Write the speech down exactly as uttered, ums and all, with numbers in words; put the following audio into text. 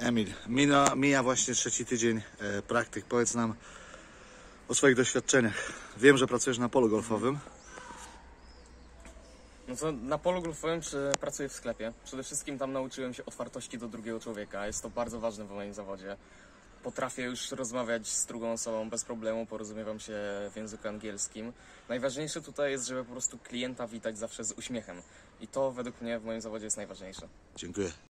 Emil, mija, mija właśnie trzeci tydzień e, praktyk. Powiedz nam o swoich doświadczeniach. Wiem, że pracujesz na polu golfowym. No to na polu golfowym czy pracuję w sklepie. Przede wszystkim tam nauczyłem się otwartości do drugiego człowieka. Jest to bardzo ważne w moim zawodzie. Potrafię już rozmawiać z drugą osobą bez problemu, porozumiewam się w języku angielskim. Najważniejsze tutaj jest, żeby po prostu klienta witać zawsze z uśmiechem. I to według mnie w moim zawodzie jest najważniejsze. Dziękuję.